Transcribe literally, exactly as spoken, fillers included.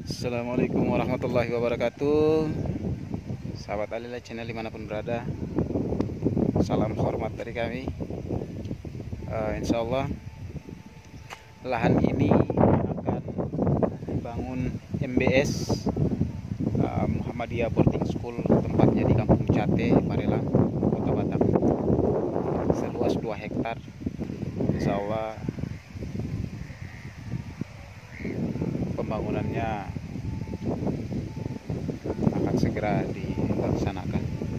Assalamualaikum warahmatullahi wabarakatuh. Sahabat Alila Channel dimanapun berada, salam hormat dari kami. uh, Insya Allah lahan ini akan dibangun M B S, uh, Muhammadiyah Boarding School, tempatnya di Kampung Cate, Marelang, Kota Batak, seluas dua hektar. Insya Allah pembangunannya akan segera dilaksanakan.